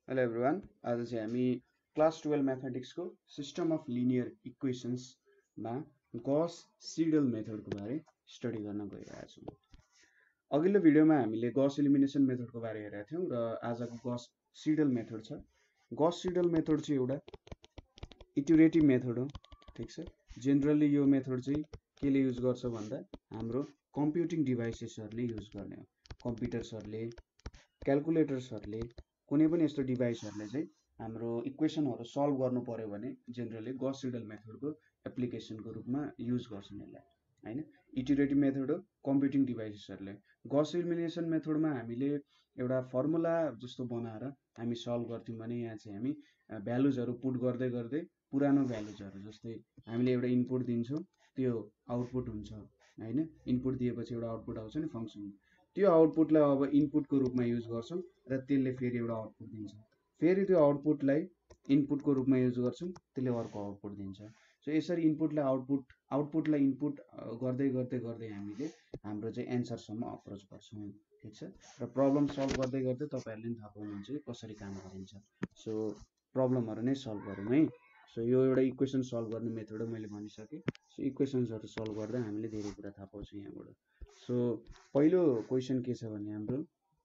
Hello everyone, आज चाहिँ हामी क्लास 12 म्याथमेटिक्सको सिस्टम अफ लिनियर इक्वेसन्समा गस सिडल मेथडको बारे स्टडी गर्न गइरहेका छौँ। अघिल्लो भिडियोमा हामीले गस इलिमिनेसन मेथडको बारे हेरेका थियौँ र आजको गस सिडल मेथड छ। गस सिडल मेथड चाहिँ एउटा इटरेटिभ मेथड हो, ठिक छ। जेनरली यो मेथड चाहिँ केले युज गर्छ भन्दा हाम्रो कम्प्युटिङ डिभाइसेसहरूले युज गर्ने हो। कम्प्युटर्सहरूले, क्यालकुलेटर्सहरूले, कुनै पनि यस्तो डिभाइसहरूले चाहिँ हाम्रो इक्वेसनहरू सल्भ गर्नु पर्यो भने जेनरली गस सिडल मेथडको एप्लिकेसनको रूपमा युज गर्छन् यसलाई, हैन। इटरेटिभ मेथड हो कम्प्युटिङ डिभाइसेसहरूले। गस इलिमिनेसन मेथडमा हामीले एउटा फर्मुला जस्तो बनाएर हामी सल्भ गर्थ्यौँ भने यहाँ चाहिँ हामी भ्यालुजहरू पुट गर्दै गर्दै पुरानो भ्यालुजहरू जस्तै हामीले एउटा इनपुट दिन्छौँ, त्यो आउटपुट हुन्छ, हैन। इनपुट दिएपछि एउटा आउटपुट आउँछ नि फङ्सन, त्यो आउटपुटलाई अब इनपुटको रूपमा युज गर्छौँ र त्यसले फेरि एउटा आउटपुट दिन्छ। फेरि त्यो आउटपुटलाई इनपुटको रूपमा युज गर्छौँ, त्यसले अर्को आउटपुट दिन्छ। सो यसरी इनपुटलाई आउटपुटलाई इनपुट गर्दै गर्दै गर्दै हामीले हाम्रो चाहिँ एन्सरसम्म अप्रोच गर्छौँ, ठिक छ। र प्रब्लम सल्भ गर्दै गर्दै तपाईँहरूले पनि थाहा पाउनुहुन्छ कसरी काम गरिन्छ। सो प्रब्लमहरू नै सल्भ गरौँ है। सो यो एउटा इक्वेसन सल्भ गर्ने मेथड हो, मैले भनिसकेँ। सो इक्वेसन्सहरू सल्भ गर्दा हामीले धेरै कुरा थाहा पाउँछौँ यहाँबाट। सो पहिलो क्वेसन के छ भने हाम्रो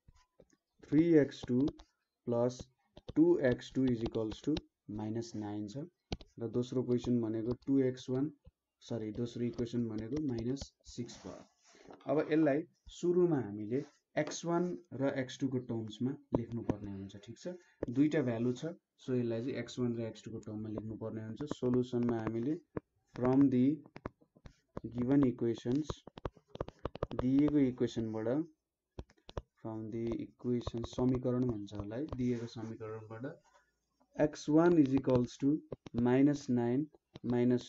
3x2 plus 2x2 is equals to -9 छ र दोस्रो क्वेसन भनेको 2x1 सरी दोस्रो इक्वेसन भनेको -6 भयो। अब यसलाई सुरुमा हामीले x1 र x2 को टर्म्समा लेख्नुपर्ने हुन्छ, ठिक छ। दुईटा भ्यालु छ, सो यसलाई चाहिँ x1 र x2 को टर्ममा लेख्नुपर्ने हुन्छ। सोलुसनमा हामीले फ्रम दि गिभन इक्वेसन्स, दिएको इक्वेसनबाट, फ्रम दि इक्वेसन समीकरण भन्छ होला है, दिएको समीकरणबाट x1 is equals to -9 minus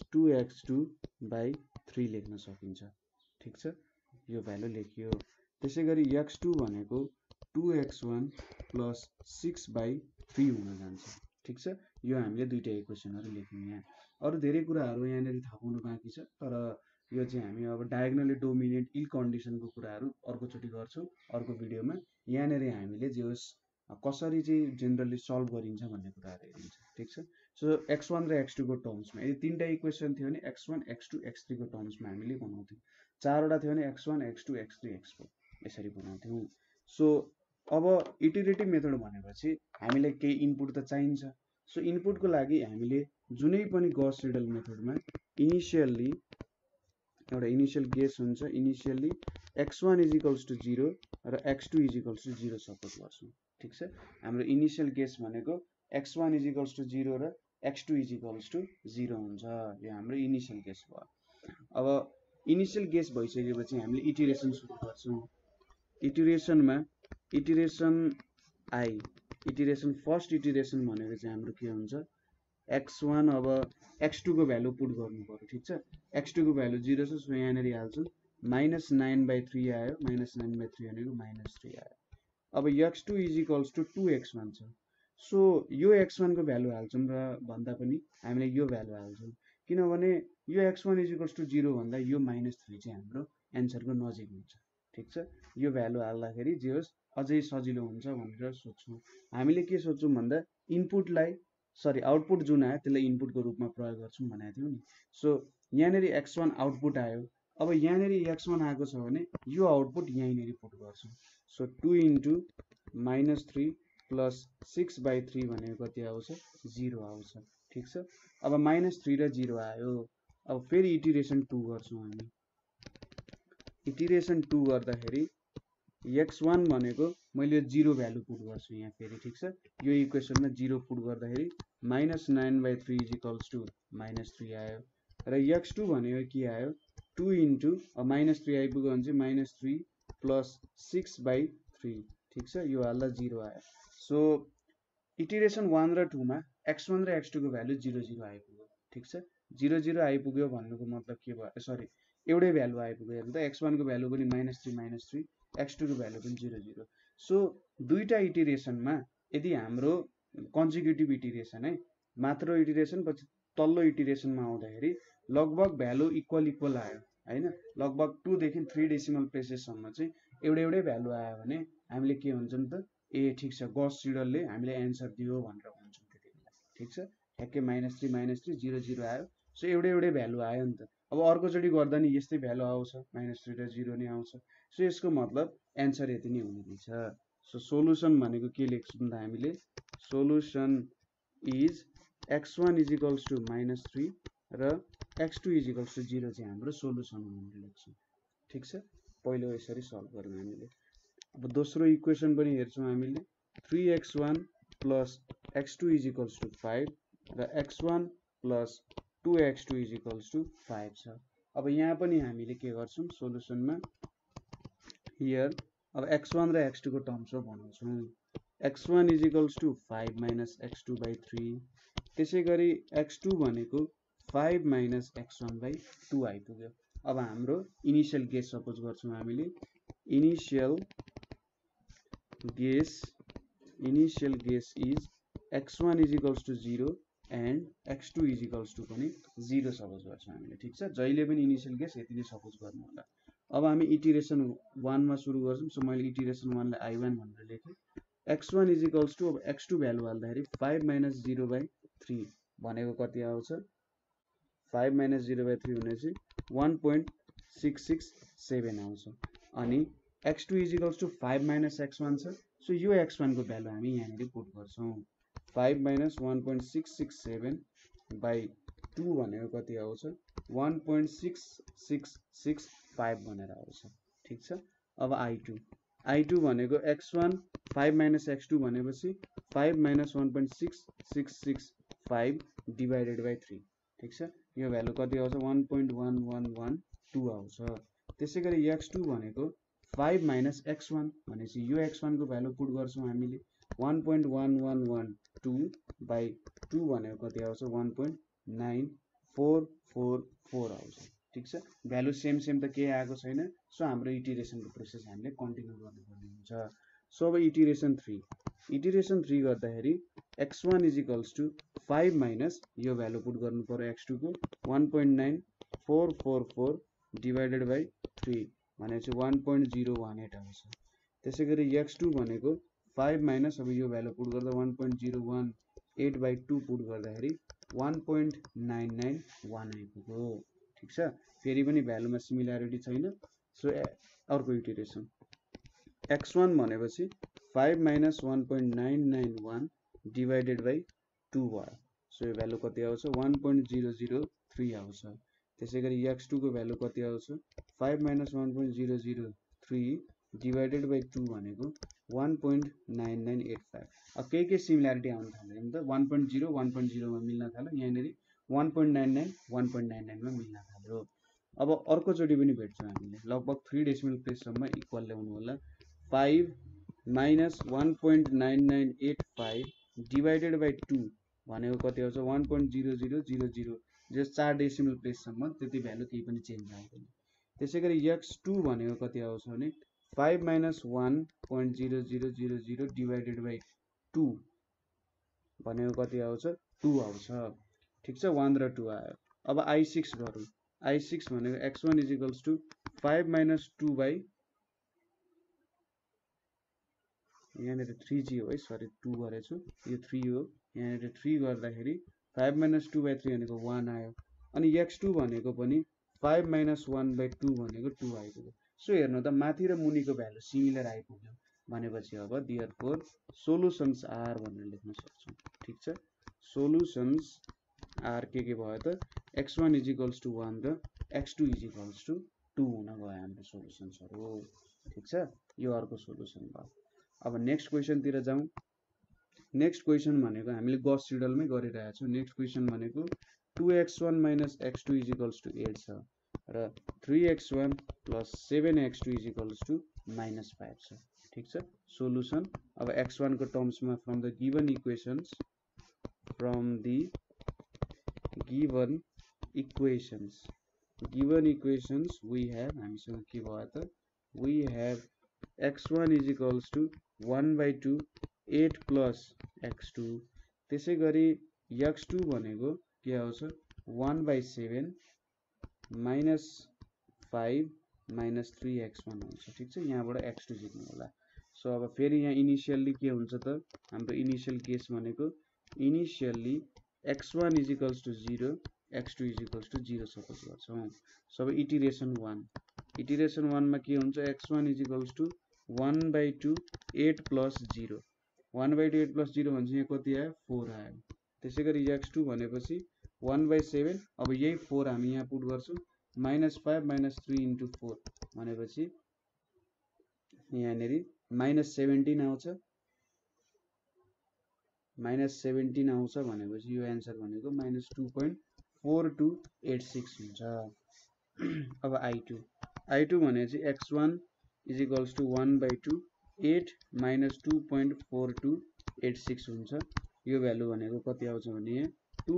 2x2/3 लेख्न सकिन्छ, ठिक छ। यो भ्यालु लेखियो। त्यसै गरी x2 भनेको 2x1 प्लस 6/3 हुन जान्छ, ठिक छ। यो हामीले दुईटा इक्वेसनहरू लेख्यौँ। यहाँ अरू धेरै कुराहरू यहाँनिर थाहा पाउनु बाँकी छ, तर यो चाहिँ हामी अब डायगोनली डोमिनेन्ट इल कन्डिसनको कुराहरू अर्कोचोटि गर्छौँ अर्को भिडियोमा। यहाँनिर हामीले जे होस् कसरी चाहिँ जेनरली सल्भ गरिन्छ भन्ने कुराहरू हेरिन्छ, ठिक छ। सो x1 र x2 को टर्म्समा यदि तिनवटा इक्वेसन थियो भने x1 x2 x3 को टर्म्समा हामीले बनाउँथ्यौँ। चारवटा थियो भने x1 x2 x3 x4 यसरी बनाउँथ्यौँ। सो अब इटरेटिभ मेथड भनेपछि हामीलाई केही इनपुट त चाहिन्छ। सो इनपुटको लागि हामीले जुनै पनि गस सिडल मेथडमा इनिसियल्ली एउटा इनिसियल गेस हुन्छ। Initially x1 is equals to 0 र x2 is equals to 0 suppose गर्छौँ, ठिक छ। हाम्रो इनिसियल गेस भनेको x1 इज इक्वल्स टू 0 र x2 इज इक्वल्स टू 0 हुन्छ। यो हाम्रो इनिसियल गेस भयो। अब इनिसियल गेस भइसकेपछि हामीले इटिरेसन सुरु गर्छौँ। इटिरेसनमा इटिरेसन फर्स्ट इटिरेसन भनेको चाहिँ हाम्रो के हुन्छ, x1 अब x2 को भ्यालु पुट गर्नु पर्यो, ठिक छ। x2 को भ्यालु 0 छ, सो यहाँनिर हाल्छौँ। -9/3 आयो, -9/3 भनेको -3 आयो। अब x2 is equals two 2x1 छ, सो यो x1 को भ्यालु हाल्छौँ र भन्दा पनि हामीले यो भ्यालु हाल्छौँ, किनभने यो x1 इज इक्वल्स टू 0 भन्दा यो -3 चाहिँ हाम्रो एन्सरको नजिक हुन्छ, ठिक छ। यो भ्यालु हाल्दाखेरि जे होस् अझै सजिलो हुन्छ भनेर सोच्छौँ। हामीले के सोच्छौँ भन्दा इनपुटलाई आउटपुट जुन आयो त्यसलाई इनपुटको रूपमा प्रयोग गर्छौँ भनेको थियौँ नि। सो यहाँनिर x1 आउटपुट आयो। अब यहाँनिर x1 आएको छ भने यो आउटपुट यहीँनिर पुट गर्छौँ। सो 2 इन्टु -3 प्लस 6/3 भनेको कति आउँछ, 0 आउँछ, ठिक छ। अब -3 र 0 आयो। अब फेरि इटिरेसन 2 गर्छौँ हामी। इटिरेसन 2 गर्दाखेरि x1 भनेको मैले 0 भ्यालु पुट गर्छु यहाँ फेरि, ठिक छ। यो इक्वेसनमा 0 पुट गर्दाखेरि -9/3 इज इक्वल्स टू -3 आयो। र x2 भनेको के आयो, 2 इन्टु -3 आइपुग्यो भने चाहिँ -3 प्लस 6/3, ठिक छ। यो हाल्दा 0 आयो। सो इटिरेसन 1 र 2 मा x1 र x2 को भ्यालु 0 0 आइपुग्यो, ठिक छ। 0 0 आइपुग्यो भन्नुको मतलब के भयो, सरी एउटै भ्यालु आइपुग्यो। हेर्नु त x1 को भ्यालु पनि -3 x2 को भ्यालु पनि 0 0। सो दुईटा इटिरेसनमा यदि हाम्रो कन्जिक्युटिभ इटिरेसन है, मात्र इटिरेसन पछि तल्लो इटिरेसनमा आउँदाखेरि लगभग भ्यालु इक्वल आयो, हैन। लगभग 2 देखि 3 डेसिमल प्लेसेससम्म चाहिँ एउटै भ्यालु आयो भने हामीले के भन्छौँ त, ए ठिक छ, गॉस सिडलले हामीले एन्सर दियो भनेर भन्छौँ त्यतिबेला। ठिक छ, ठ्याक्कै -3 0 0 आयो। सो एउटै भ्यालु आयो नि त। अब अर्कोचोटि गर्दा नि यस्तै भ्यालु आउँछ, -3 र 0 नै आउँछ। सो यसको मतलब एन्सर यति नै हुने रहेछ। सो सोलुसन भनेको के लेख्छौँ त हामीले, solution is x1 is equals to -3 र x2 इज इक्वल्स टु 0 चाहिँ हाम्रो सोलुसन हो भनेर लेख्छौँ। ठिक छ, पहिलो यसरी सल्भ गरौँ हामीले। अब दोस्रो इक्वेसन पनि हेर्छौँ हामीले, 3x1 plus x2 is equals to 5 र x1 plus 2x2 is equals to 5 छ। अब यहाँ पनि हामीले के गर्छौँ सोलुसनमा, हियर अब x1 र x2 को टर्म्समा बनाउँछौँ। x1 is equals to 5 minus x2 by 3, त्यसै गरी x2 भनेको 5 माइनस x1 बाई 2 आइपुग्यो। अब हाम्रो इनिशियल गेस सपोज गर्छौँ हामीले, initial guess is x1 is equals to 0 and x2 is equals to पनि 0 सपोज गर्छौँ हामीले। ठिक छ, जहिले पनि इनिशियल गेस यति नै सपोज गर्नु होला। अब हामी इटिरेसन 1 मा सुरु गर्छौँ। सो मैले इटिरेसन 1 लाई I1 भनेर लेखेँ। x1 इज इक्वल्स टु, अब x2 भ्यालु हाल्दाखेरि 5 माइनस 0 बाई 3 भनेको कति आउँछ, 5 माइनस 0 बाई 3 भनेपछि 1.667 आउँछ। अनि x2 is equals to 5 minus x1 छ। सो यो x1 को भ्यालु हामी यहाँनिर पुट गर्छौँ। 5 माइनस 1.667 बाई 2 भनेको कति आउँछ, 1.6665 भनेर आउँछ। ठिक छ, अब I2 भनेको x1 5 माइनस x2 भनेपछि 5 माइनस 1.6665 डिभाइडेड बाई 3। ठिक छ, यो भ्यालु कति आउँछ, 1.1112 आउँछ। त्यसै गरी x2 भनेको 5 माइनस x1 भनेपछि यो x1 को भ्यालु पुट गर्छौँ हामीले, 1.1112 बाई 2 भनेको कति आउँछ, 1.9444 आउँछ। ठिक छ, भ्यालु सेम त केही आएको छैन। सो हाम्रो इटिरेसनको प्रोसेस हामीले कन्टिन्यू गर्नुपर्ने हुन्छ। सो अब इटिरेसन 3 गर्दाखेरि x1 is equals to 5 minus यो भ्यालु पुट गर्नु पर्यो x2 को 1.9444 डिभाइडेड बाई 3 भनेपछि 1.018 आउँछ। त्यसै गरी x2 भनेको 5 माइनस, अब यो भ्यालु पुट गर्दा 1.018 बाई 2 पुट गर्दाखेरि 1.991 आइपुग्यो। ठिक छ, फेरि पनि भ्यालुमा सिमिल्यारिटी छैन। सो अर्को इटिरेसन x1 भनेपछि 5 माइनस 1.991 डिभाइडेड बाई 2 भयो। सो यो भ्यालु कति आउँछ, 1.003 आउँछ। त्यसै गरी x2 को भ्यालु कति आउँछ, 5 माइनस 1.003 डिभाइडेड बाई 2 भनेको 1.9985। अब केही सिमिल्यारिटी आउन थाल्यो नि त, 1.0 मा मिल्न थाल्यो, यहाँनिर 1.99 1.99 मा मिल्न थाल्यो। अब अर्कोचोटि पनि भेट्छौँ हामीले, लगभग 3 डेसिमल प्लेससम्म इक्वल ल्याउनु होला। 5 माइनस 1.9985 डिभाइडेड बाई 2 भनेको कति आउँछ, 1.0000, जो 4 डेसिमल प्लेससम्म त्यति भ्यालु केही पनि चेन्ज आउँदैन। त्यसै गरी x2 भनेको कति आउँछ भने 5 माइनस 1.0000 डिभाइडेड बाई 2 भनेको कति आउँछ, 2 आउँछ। ठिक छ, 1 र 2 आयो। अब I6 गरौँ। I6 भनेको x1 is equals to 5 minus 2 by, यहाँनिर 3g हो है, सरी 2 गरेछु, यो 3 हो। यहाँनिर 3 गर्दाखेरि 5 माइनस 2 बाई 3 भनेको 1 आयो। अनि x2 भनेको पनि 5 माइनस 1 बाई 2 भनेको 2 आइपुग्यो। सो हेर्नु त, माथि र मुनिको भ्यालु सिमिलर आइपुग्यो भनेपछि अब देयरफोर सोलुसन्स आर भनेर लेख्न सक्छौँ। ठिक छ, सोलुसन्स आर के भयो त, x1 इज इक्वल्स टु 1 र x2 इज इक्वल्स टु 2 हुन गयो हाम्रो सोलुसन्सहरू। ठिक छ, यो अर्को सोलुसन भयो। अब नेक्स्ट क्वेसनतिर जाउँ। नेक्स्ट क्वेसन भनेको हामीले गॉस सिडलमै गरिरहेको छौँ। नेक्स्ट क्वेसन भनेको 2x1 minus x2 is equals to 8 छ र 3x1 plus 7x2 is equals to -5 छ। ठिक छ, सोलुसन अब x1 को टर्म्समा from the given equations we have, हामीसँग के भयो त, we have x1 is equals to 1/2 8 plus x2। त्यसै गरी x2 भनेको के आउँछ, 1/7 -5 -3x1 आउँछ। ठिक छ, यहाँबाट x2 जित्नु होला। सो अब फेरि यहाँ इनिशियल्ली के हुन्छ त हाम्रो इनिशियल केस भनेको इनिशियल्ली x1 = 0 x2 = 0 सपोज गर्छौं। सो अब इटिरेसन 1 मा के हुन्छ x1 = 1/2 8 + 0 1/2 8 + 0 भनेपछि यहाँ कति आयो 4 आयो। त्यसैगरी x2 भनेपछि 1/7 अब यही 4 हामी यहाँ पुट गर्छौं -5 - 3 * 4 भनेपछि यहाँनेरि -17 आउँछ भनेपछि यो आन्सर भनेको -2.4286 हुन्छ। अब I2 भनेपछि x1 = 1/2 8 - 2.4286 हुन्छ। यो भ्यालु भनेको कति आउँछ भने यहाँ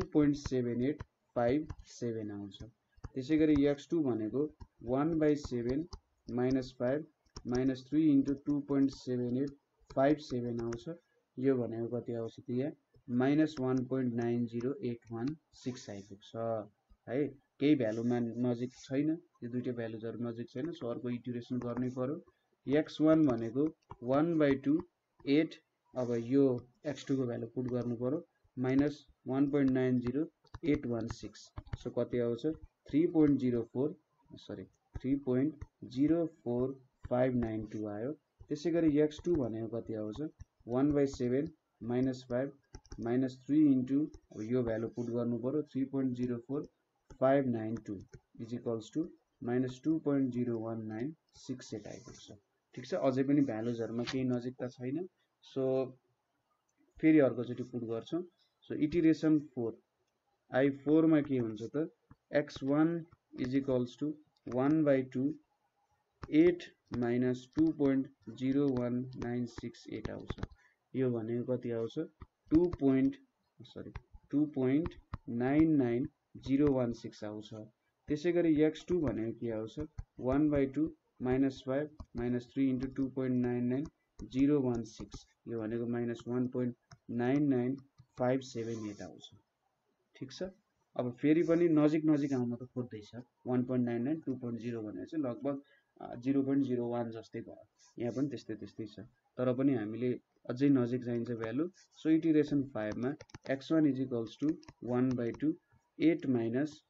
2.7857 आउँछ। त्यसैगरी x2 भनेको 1/7 - 5 - 3 * 2.7857 आउँछ। यो भनेको कति आउँछ त यहाँ -1.90816 आइपुग्छ है। केही भ्यालुमा नजिक छैन, यो दुईटै भ्यालुजहरु नजिक छैन, सो अर्को इटरेसन गर्नै पर्यो। x1 भनेको 1/2 8 अब यो x2 को भ्यालु पुट गर्नु पर्यो -1.90816 सो कति आउँछ 3.04592 आयो। त्यसैगरी x2 भनेको कति आउँछ 1/7 - 5 - 3 * अब यो भ्यालु पुट गर्नु पर्यो 3.04592 = -2.01968 आइपुग्छ। ठीक छ, अझै पनि भ्यालुजहरुमा केही नजिकता छैन। सो फेरि अर्कोचोटि पुट गर्छौं। सो इटिरेसन 4 I4 मा के हुन्छ त x1 = 1/2 8 - 2.01968 आउँछ। यो भनेको कति आउँछ 2.99016 आउँछ। त्यसैगरी x2 भनेको के आउँछ 1/2 - 5 - 3 * 2.99016 यो भनेको -1.99578 आउँछ। ठीक छ, अब फेरि पनि नजिक आउन त खोज्दैछ 1.99 2.0 भनेको चाहिँ लगभग 0.01 जस्तै भयो। यहाँ पनि त्यस्तै छ, तर पनि हामीले अझै नजिक चाहिन्छ भ्यालु। सो इटिरेसन 5 मा x1 = 1/2 8 -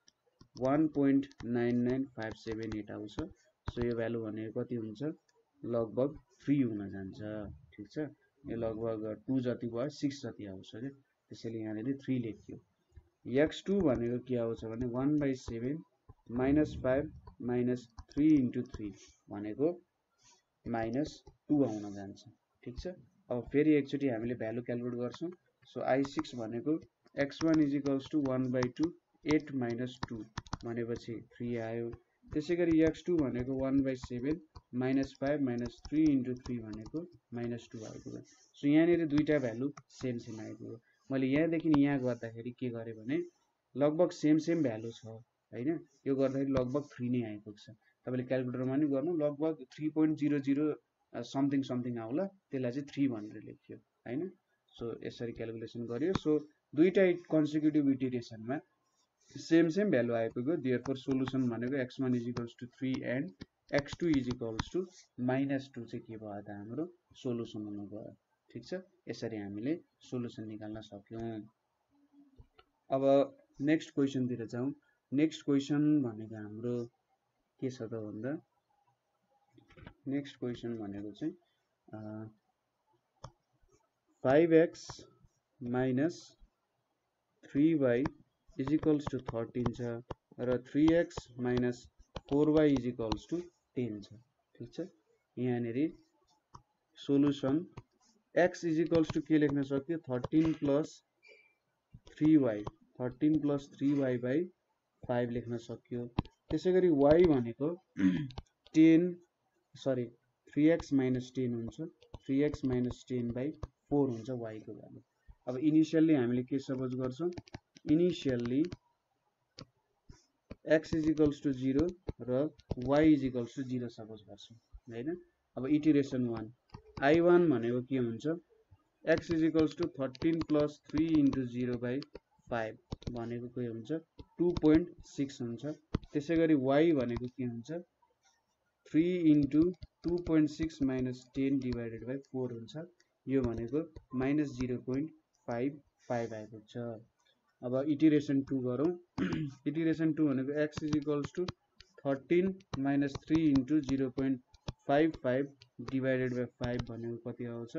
1.99578 आउँछ। सो यो भ्यालु भनेको कति हुन्छ लगभग 3 हुन जान्छ। ठीक छ, यो लगभग 2 जति भयो 6 जति आउँछ के, त्यसैले यहाँनेरि 3 लेखियो। x2 भनेको के आउँछ भने 1/7 - 5 - 3 * 3 भनेको -2 आउन जान्छ। ठीक छ, अब फेरि एकचोटि हामीले भ्यालु क्याल्कुलेट गर्छौं। सो I6 भनेको x1 = 1/2 8 - 2 भनेपछि 3 आयो। त्यसैगरी x2 भनेको 1/7 - 5 - 3 * 3 भनेको -2 आइपुग्यो। सो यहाँनेरि दुईटा भ्यालु सेम आइपुग्यो। मैले यहाँदेखि यहाँ गर्दाखेरि के गरे भने लगभग सेम भ्यालु छ हैन, यो गर्दाखेरि लगभग 3 नै आइपुग्छ। तपाईले क्याल्कुलेटरमा पनि गर्नु लगभग 3.00 समथिङ आउला, त्यसलाई चाहिँ 3 भनेर लेखियो हैन। सो यसरी क्याल्कुलेसन गरियो। सो दुईटा कन्सेक्युटिभ इटिरेसनमा सेम भ्यालु आइपुग्यो। देयरफोर सोलुसन भनेको x1 = 3 एन्ड x2 = -2 चाहिँ के भयो त हाम्रो सोलुसन हुनु भयो। ठीक छ, यसरी हामीले सोलुसन निकाल्न सक्यौं। अब नेक्स्ट क्वेशन तिर जाउँ। नेक्स्ट क्वेशन भनेको हाम्रो के छ त भन्दा नेक्स्ट क्वेशन भनेको चाहिँ 5x - 3y = 13 छ र 3x - 4y = 10 छ। ठीक छ, यहाँनेरि सोलुसन x = के लेख्न सक्यो 13 + 3y 5 लेख्न सक्यो। त्यसैगरी y भनेको 3x - 10 हुन्छ, 3x - 10/4 हुन्छ y को भ्यालु। अब इनिशियल्ली हामीले के सपोज गर्छौं इनिशियल्ली x = 0 र y = 0 सपोज गर्छौं हैन। अब इटिरेसन 1 I1 भनेको के हुन्छ x = 13 + 3 * 0/5 भनेको के हुन्छ 2.6 हुन्छ। त्यसैगरी y भनेको के हुन्छ 3 * 2.6 minus 10 divided by 4 हुन्छ यो भनेको minus 0.55 आइपुग्छ अब इटरेसन 2 गरौँ इटरेसन 2 भनेको x is equals to 13 minus 3 into 0.55 divided by 5 भनेको कति आउँछ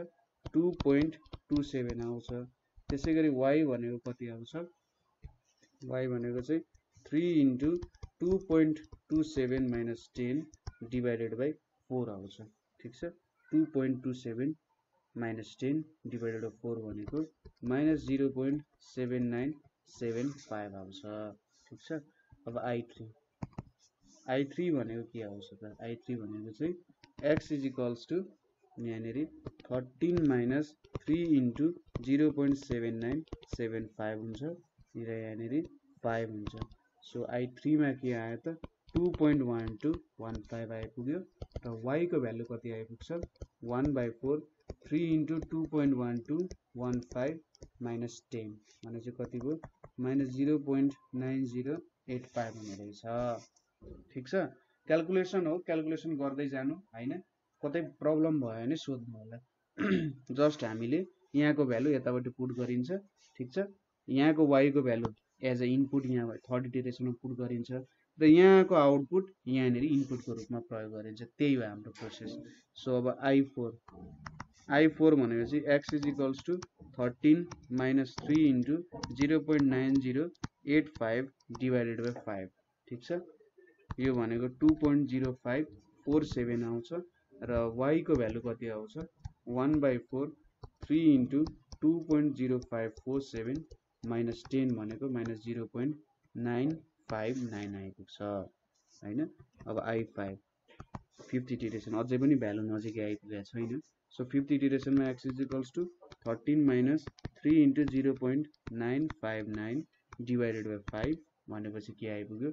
2.27 आउँछ त्यसैगरी y भनेको कति आउँछ y भनेको चाहिँ 3 into 2.27 minus 10 divided by 4 आउँछ ठीक छ 2.27 minus 10 divided by 4 भनेको minus 0.7975 आउँछ ठीक छ अब i3 भनेको के आउँछ त i3 भनेको चाहिँ x is equals to यहाँनेरि 13 minus 3 into 0.7975 हुन्छ र यहाँनेरि 5 हुन्छ सो i3 मा के आयो त 2.1215 आइपुग्यो र y को भ्यालु कति आइपुग्छ 1/4 3 into 2.1215 minus 10 भने चाहिँ कति भयो minus 0.9085 हुने रहेछ ठीक छ क्याल्कुलेसन हो क्याल्कुलेसन गर्दै जानु हैन कतै प्रब्लम भयो भने सोध्नु होला जस्ट हामीले यहाँको भ्यालु यताबाट पुट गरिन्छ ठीक छ यहाँको y को भ्यालु एज अ इनपुट यहाँ थर्ड इटरेसनमा पुट गरिन्छ र यहाँको आउटपुट यहाँनेरि इनपुटको रूपमा प्रयोग गरिन्छ त्यही हो हाम्रो प्रोसेस सो अब i4 भनेको चाहिँ x is equals to 13 minus 3 into 0.9085 divided by 5 ठीक छ यो भनेको 2.0547 आउँछ र y को भ्यालु कति आउँछ 1/4 3 into 2.0547 minus 10 भनेको minus 0.959 आइपुग्छ हैन अब i5 5th इटरेसन अझै पनि भ्यालु नजिकै आइपुगेको छैन सो 5th इटरेसनमा x is equals to 13 minus 3 into 0.959 divided by 5 भनेपछि के आइपुग्यो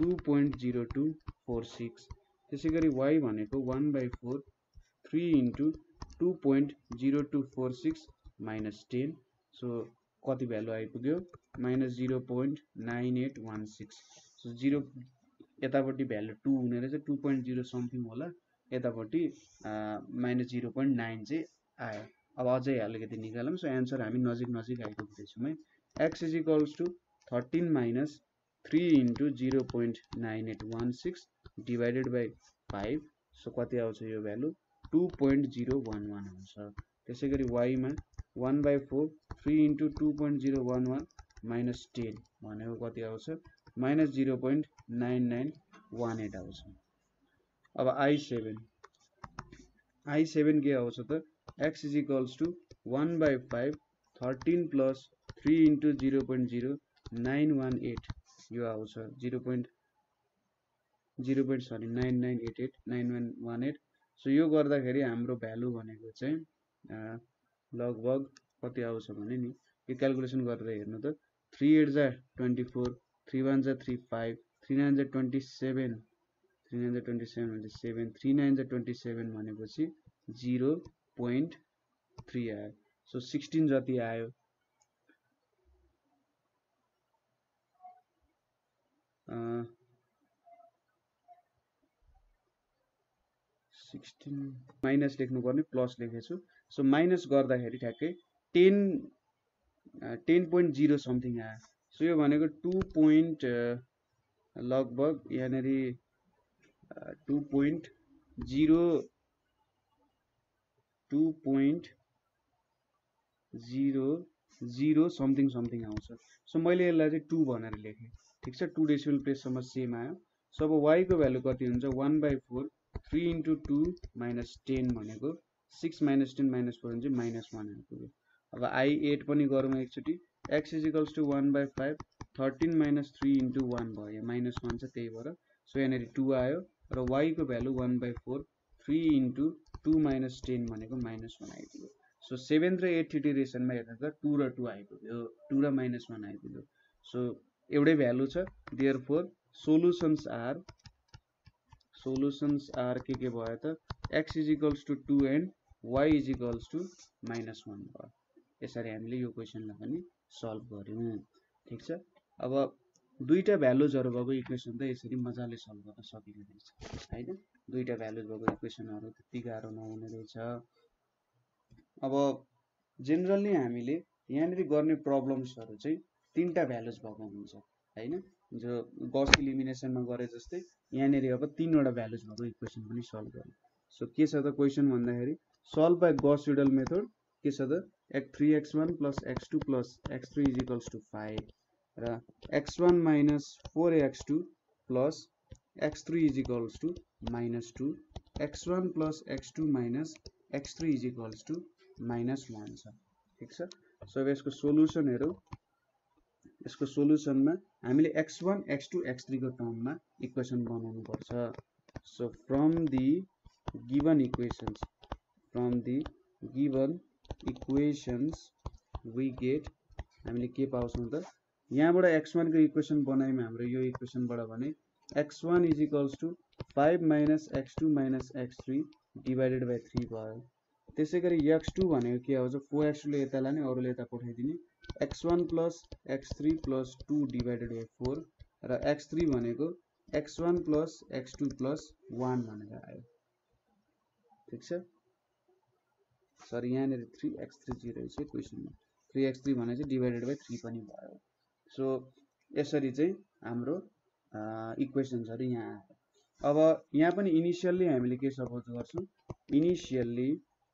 2.0246 त्यसैगरी y भनेको 1/4 3 into 2.0246 minus 10 सो कति भ्यालु आइपुग्यो minus 0.9816 सो 0 यतापट्टि भ्यालु 2 हुने रहेछ 2.0 समथिङ होला यतापट्टि minus 0.9 चाहिँ आयो अब अझै अलिकति निकालौँ सो एन्सर हामी नजिक आइपुग्दैछौँ है x is equals to 13 minus 3 into 0.9816 divided by 5 so कति आउँछ यो भ्यालु 2.011 आउँछ त्यसैगरी y मा 1/4 3 into 2.011 minus 10 भनेको कति आउँछ minus 0.9918 आउँछ अब i7 के आउँछ त x is equals to 1/5 13 plus 3 into 0.0918 यो आउँछ 0.9988 सो यो गर्दाखेरि हाम्रो भ्यालु भनेको चाहिँ लगभग कति आउँछ भने नि यो क्याल्कुलेसन गरेर हेर्नु त 3 8 जा 24 3 1 जा 35 3 9 जा 27 3 9 जा 27 भने 7 3 9 जा 27 भनेपछि 0.3 आयो सो 16 जति आयो 16 माइनस लेख्नु पर्ने प्लस लेखेछु सो माइनस गर्दाखेरि ठ्याक्कै 10.0 समथिङ आयो सो यो भनेको 2. लगभग यहाँनेरि 2.00 समथिङ आउँछ सो मैले यसलाई चाहिँ 2 भनेर लेखेँ ठीक छ 2 डेसिमल प्लेससम्म सेम आयो सो अब y को भ्यालु कति हुन्छ 1/4 3 into 2 minus 10 भनेको 6 minus 10 minus 4 हुन्छ -1 आइपुग्यो अब i8 पनि गरौँ एकचोटि x is equals to 1/5 13 minus 3 into 1 भयो -1 छ त्यही भएर सो यहाँनेरि 2 आयो र y को भ्यालु 1/4 3 into 2 minus 10 भनेको -1 आइपुग्यो सो 7th र 8th इटरेसनमा हेर्दा त 2 र 2 आइपुग्यो 2 र -1 आइपुग्यो सो एउटै भ्यालु छ देयरफोर सोलुसन्स आर के भयो त x is equals to 2 and y is equals to -1 भयो यसरी हामीले यो क्वेशनलाई पनि सल्भ गर्यौं ठीक छ अब दुईटा भ्यालुजहरु भएको इक्वेसन त यसरी मजाले सल्भ गर्न सकिने रहेछ हैन। दुईटा भ्यालुज भएको इक्वेसनहरु त्यति गाह्रो नहुने रहेछ। अब जेनरली हामीले यहाँनिर गर्ने प्रब्लम्सहरु चाहिँ तीनटा भ्यालुज भएको हुन्छ हैन। जो गॉस इलिमिनेसनमा गरे जस्तै यहाँनिर अब तीनवटा भ्यालुज भएको इक्वेसन पनि सल्भ गर्ने। सो के छ त क्वेसन भन्दाखेरि solve by Gauss Seidel method के छ त 3x1 + x2 + x3 = 5 र x1 - 4x2 + x3 = -2 x1 + x2 - x3 = -1 छ। ठीक छ। सो अब यसको सोलुसन हेरौँ। यसको सोलुसनमा हामीले x1 x2 x3 को टर्ममा इक्वेसन बनाउनु पर्छ। So from the given equations we get हामीले के पाउँछौं त यहाँबाट x1 को इक्वेसन बनाइमा हाम्रो यो इक्वेसनबाट भने x1 = 5 - x2 - x3 / 3 भयो। त्यसैगरी x2 भनेको के आउँछ 4x2 ले यता लाने अरुले यता पठाइदिने x1 + x3 + 2 / 4 र x3 भनेको x1 + x2 + 1 भनेर आयो। ठीक छ। सरी यहाँनिर 3x3 रहेछ क्वेसनमा 3x3 भने चाहिँ / 3 पनि भयो। सो यसरी चाहिँ हाम्रो इक्वेसन्सहरु यहाँ आयो। अब यहाँ पनि इनिशियली हामीले के सपोज गर्छौं इनिशियली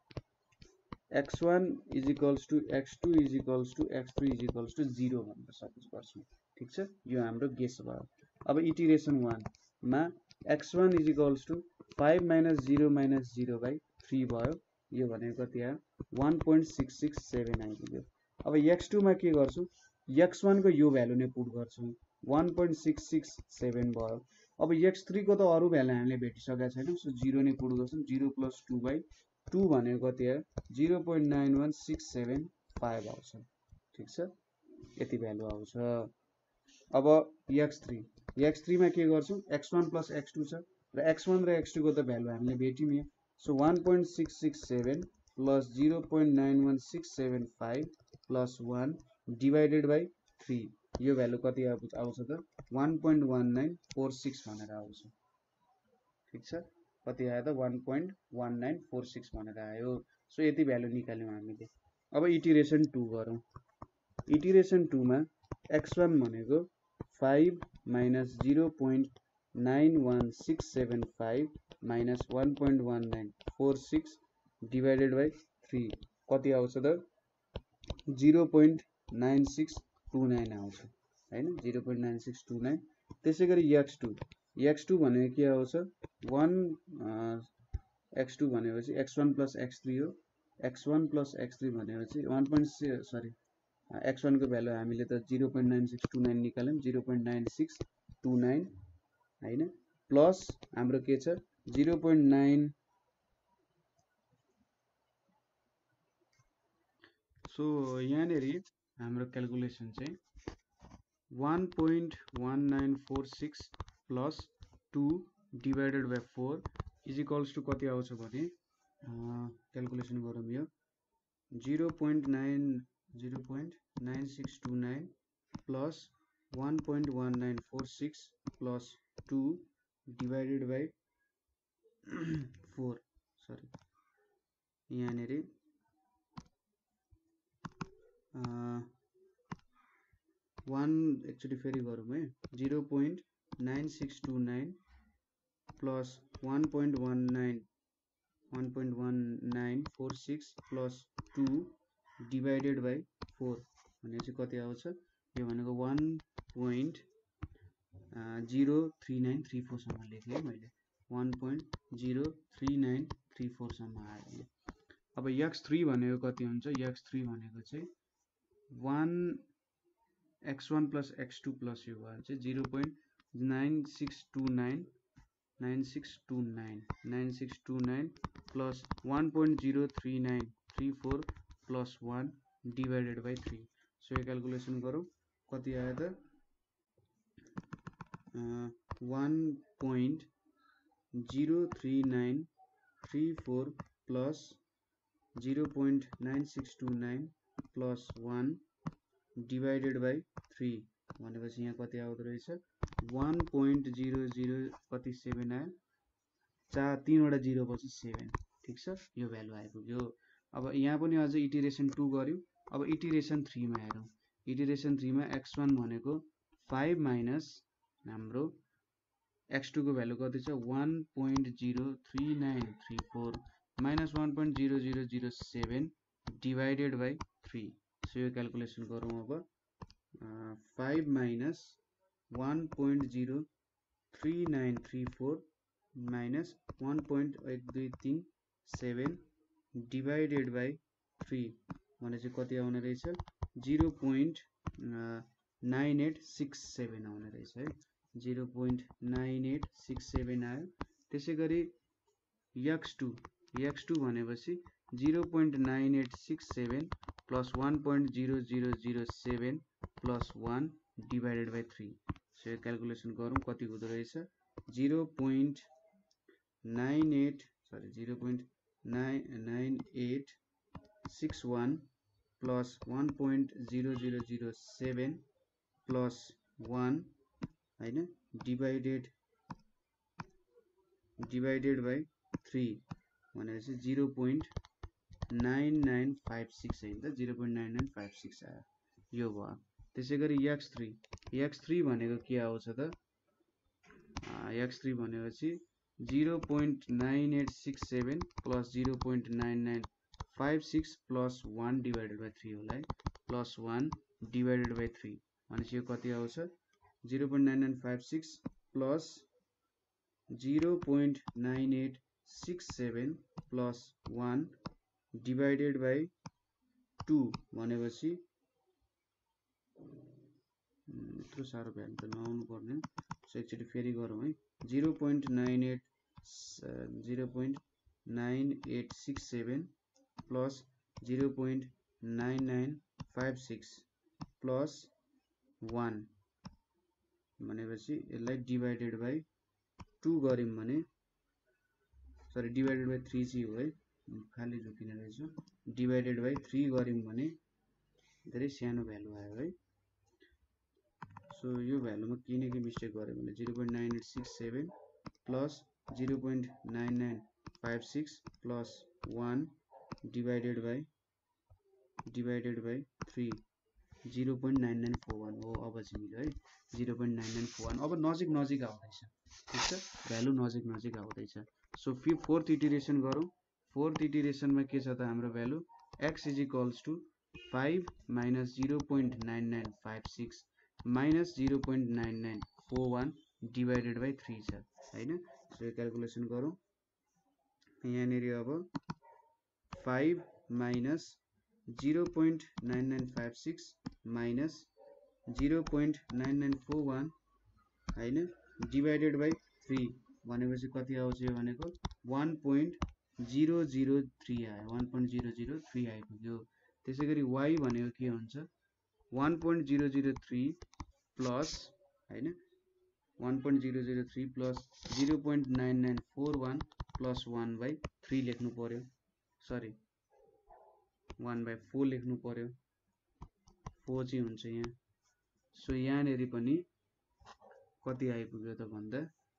x1 = x2 = x3 = 0 भनेर सपोज गर्छौं। ठीक छ। यो हाम्रो गेस भयो। अब इटरेसन 1 मा x1 = 5 - 0 - 0/3 भयो। यो भनेको कति आयो 1.667 आइपुग्यो। अब x2 मा के गर्छौं x1 को यो भ्यालु नै पुट गर्छौं 1.667 भयो। अब x3 को त अरु भ्यालु हामीले भेटिसकेका छैनौं। सो 0 नै पुट गर्छौं 0 + 2/2 भनेको कति आयो 0.91675 आउँछ। ठीक छ। यति भ्यालु आउँछ। अब x3 मा के गर्छौं x1 + x2 छ र x1 र x2 को त भ्यालु हामीले भेट्यौं। सो 1.667 + 0.91675 + 1 / 3 यो भ्यालु कति आउँछ त 1.1946 भनेर आउँछ। ठीक छ। कति आयो त 1.1946 भनेर आयो। सो यति भ्यालु निकाल्यौं हामीले। अब इटरेसन 2 गरौँ। इटरेसन 2 मा x1 भनेको 5 - 0.91675 - 1.1946 / 3 कति आउँछ त 0.9629 आउँछ हैन 0.9629। त्यसैगरी x2 भनेको के आउँछ x2 भनेपछि x1 + x3 हो। x1 + x3 भनेपछि x1 को भ्यालु हामीले त 0.9629 निकाल्यौं 0.9629 हैन प्लस हाम्रो के छ 0.9 सो यहाँनेरि हाम्रो क्याल्कुलेसन चाहिँ 1.1946 + 2 / 4 = कति आउँछ भने क्याल्कुलेसन गरौँ यो 0.9629 + 1.1946 + 2 / 4 सरी यहाँनेरि 1 एक्चुअली फेरि गरौँ है 0.9629 + 1.1946 + 2 / 4 भने चाहिँ कति आउँछ यो भनेको 1.03934 सम्म लेखेँ मैले 1.03934 सम्म आयो। अब x3 भनेको कति हुन्छ x3 भनेको चाहिँ 1x1 + x2 + यो भयो चाहिँ 0.9629 + 1.03934 + 1 / 3 सो यो क्याल्कुलेसन गरौँ कति आयो त 1.03934 + 0.9629 + 1 / 3 भनेपछि यहाँ कति आउँदो रहेछ 1.00 कति 7 आयो 3 वटा 0 पछि 7 ठीक छ यो भ्यालु आइपुग्यो। अब यहाँ पनि अझै इटिरेसन 2 गर्यौं। अब इटिरेसन 3 मा हेरौं। इटिरेसन 3 मा x1 भनेको 5 माइनस हाम्रो x2 को भ्यालु कति छ 1.03934 माइनस 1.0007 डिवाइडेड बाइ 3 सो यो क्याल्कुलेसन गरौँ। अब 5 माइनस 1.03934 माइनस 1.1237 डिवाइडेड बाइ 3 भने चाहिँ कति आउने रहेछ 0.9867 आउने रहेछ है 0.9867 आयो। त्यसै गरी x2 भनेपछि 0.9867 plus 1.0007 plus 1 divided by 3 so यो क्याल्कुलेसन गरौँ कति हुँदो रहेछ 0.9861 प्लस 1.0007 प्लस 1 हैन डिवाइडेड बाइ 3 भनेपछि 0.9956 है त 0.9956 आयो यो भयो। त्यसै गरी x3 भनेको के आउँछ त x3 भनेपछि 0.9867 प्लस 0.9956 प्लस 1 डिवाइडेड बाइ 3 होला है प्लस 1 डिवाइडेड बाइ 3 भनेपछि यो कति आउँछ 0.9956 प्लस 0.9867 प्लस 1 डिवाइडेड बाइ 2 भनेपछि यत्रो साह्रो भ्यालु त नआउनु पर्ने सो एकचोटि फेरि गरौँ है 0.9867 प्लस 0.9956 प्लस 1 भनेपछि यसलाई डिवाइडेड बाइ 2 गर्यौं भने सरी डिवाइडेड बाइ 3 चाहिँ हो है खाली झुकिने रहेछ डिवाइडेड बाइ 3 गर्यौं भने धेरै सानो भ्यालु आयो है। सो यो भ्यालुमा के न के मिस्टेक गर्यो भने 0.9867 प्लस 0.9956 प्लस 1 डिवाइडेड बाइ 3 0.9941 हो अब चाहिँ मिल्यो है 0.9941 अब नजिक आउँदैछ ठीक छ भ्यालु नजिक आउँदैछ। सो फोर्थ इटिरेसन गरौँ। फोर्थ इटिरेसनमा के छ त हाम्रो value x is equals to 5 minus 0.9956 minus 0.9941 divided by 3 छ हैन सो यो क्याल्कुलेसन गरौँ। यहाँनेरि अब 5 माइनस 0.9956 माइनस 0.9941 हैन डिवाइडेड बाइ 3 भनेपछि कति आउँछ यो भनेको 1.003 आयो 1.003 आइपुग्यो। त्यसै गरी y भनेको के हुन्छ 1.003 प्लस हैन 1.003 प्लस 0.9941 प्लस 1 बाइ 3 लेख्नु पर्यो सरी 1 बाइ 4 लेख्नु पर्यो 4 चाहिँ हुन्छ यहाँ। सो यहाँनेरि पनि कति आइपुग्यो त भन्दा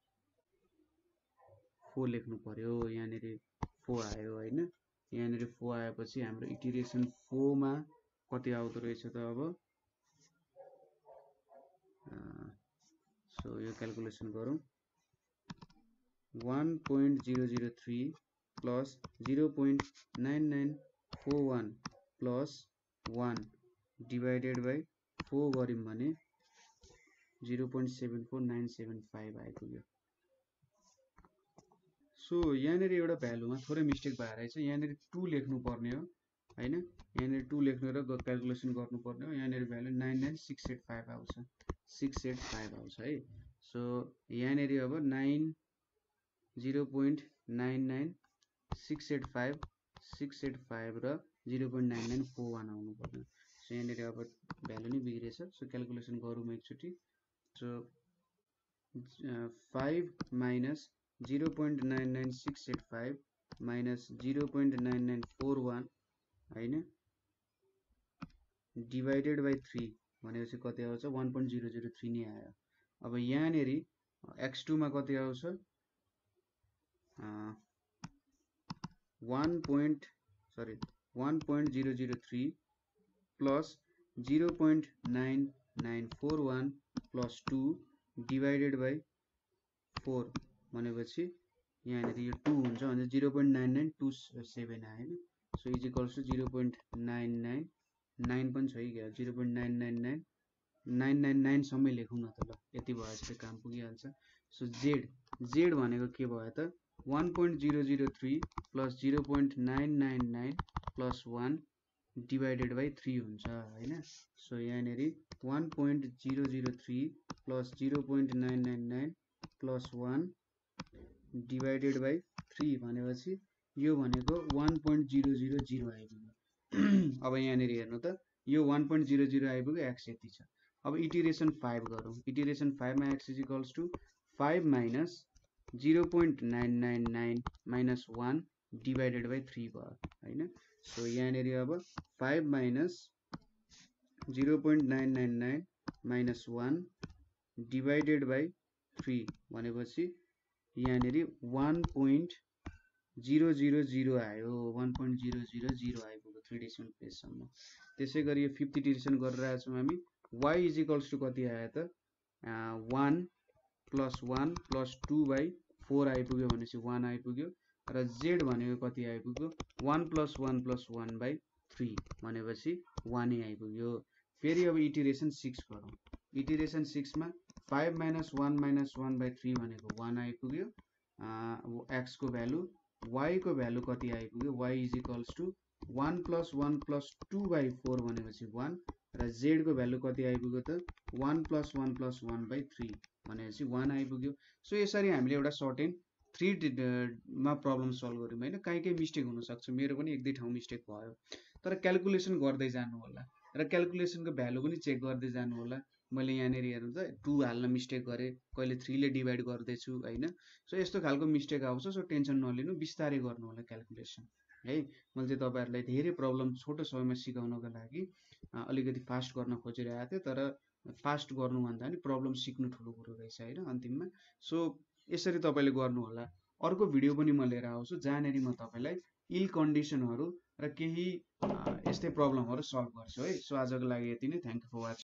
4 लेख्नु पर्यो यहाँनेरि 4 आयो हैन यहाँनेरि 4 आएपछि हाम्रो इटिरेसन 4 मा कति आउँदो रहेछ त अब सो यो क्याल्कुलेसन गरौँ 1.003 प्लस 0.9941 प्लस 1 डिवाइडेड बाइ 4 गर्यौं भने 0.74975 आइपुग्यो। सो यहाँनेरि एउटा भ्यालुमा थोरै मिस्टेक भएर रहेछ यहाँनेरि 2 लेख्नु पर्ने हो हैन यहाँनेरि 2 लेख्नु र क्याल्कुलेसन गर्नु पर्ने हो यहाँनेरि भ्यालु 99685 आउँछ 685 आउँछ है। सो यहाँनेरि अब 0.99685 र 0.9941 आउनु पर्ने। सो यहाँनेरि अब भ्यालु नै बिग्रेछ सो क्याल्कुलेसन गरौँ एकचोटि। सो 5 माइनस 0.99685 माइनस 0.9941 हैन डिवाइडेड बाइ 3 भनेपछि कति आउँछ 1.003 नै आयो। अब यहाँनेरि x2 मा कति आउँछ 1.003 प्लस 0.9941 प्लस 2 डिवाइडेड बाई 4 भनेपछि यहाँनेरि यो 2 हुन्छ भने 0.9927 आयो हैन। सो इज इक्वल्स टु 0.999 पनि छ कि 0.999999 सम्मै लेखौँ न त ल, यति भएपछि त काम पुगिहाल्छ। सो z भनेको के भयो त 1.003 प्लस 0.999 प्लस 1 डिवाइडेड बाई 3 हुन्छ हैन। सो यहाँनेरि 1.003 प्लस 0.999 प्लस 1 डिवाइडेड बाई 3 भनेपछि यो भनेको 1.000 आइपुग्यो। अब यहाँनेरि हेर्नु त यो 1.00 आइपुग्यो, x यति छ। अब इटिरेसन 5 गरौँ। इटिरेसन 5 मा x is equals to 5 minus 0.999 minus 1 divided by 3 भयो हैन। सो यहाँनेरि अब 5 माइनस 0.999 माइनस 1 डिवाइडेड बाई 3 भनेपछि यहाँनेरि 1.000 आयो, 1.000 आइपुग्यो 3 डेसिमल प्लेससम्म। त्यसै गरी यो 5th इटिरेसन गरिरहेको छौँ हामी। y इज इक्वल्स टु कति आयो त 1 प्लस 1 प्लस 2/4 आइपुग्यो भनेपछि 1 आइपुग्यो। र z भनेको कति आइपुग्यो 1 प्लस 1 प्लस 1/3 भनेपछि 1 नै आइपुग्यो। फेरि अब इटिरेसन 6 गरौँ। इटिरेसन 6 मा 5 माइनस 1 माइनस 1/3 भनेको 1 आइपुग्यो। x को भ्यालु, y को भ्यालु कति आइपुग्यो y is equals to 1 plus 1 plus 2/4 भनेपछि 1 र z को भ्यालु कति आइपुग्यो त 1 प्लस 1 प्लस 1/3 भनेपछि 1 आइपुग्यो। सो यसरी हामीले एउटा सर्ट एन्ड 3 मा प्रब्लम सल्भ गऱ्यौँ हैन। कहीँ मिस्टेक हुनसक्छ, मेरो पनि एक दुई ठाउँ मिस्टेक भयो, तर क्याल्कुलेसन गर्दै जानु होला र क्याल्कुलेसनको भ्यालु पनि चेक गर्दै जानु होला। मैले यहाँनेरि हेर्नु त 2 हाल्न मिस्टेक गरेँ, कहिले 3 ले डिभाइड गर्दैछु हैन। सो यस्तो खालको मिस्टेक आउँछ। सो टेन्सन नलिनु, बिस्तारै गर्नु होला क्याल्कुलेसन है। मैले चाहिँ तपाईहरुलाई धेरै प्रब्लम छोटो समयमा सिकाउनको लागि अलिकति फास्ट गर्न खोजिरहेको थिएँ, तर फास्ट गर्नु भन्दा नि प्रब्लम सिक्नु ठुलो कुरो रहेछ हैन अन्तिममा। सो यसरी तपाईले गर्नु होला। अर्को भिडियो पनि म लिएर आउँछु जहाँनेरि म तपाईलाई इल कन्डिसनहरु र केही यस्तै प्रब्लमहरु सल्भ गर्छु है। सो आजको लागि यति नै। Thank you for watching.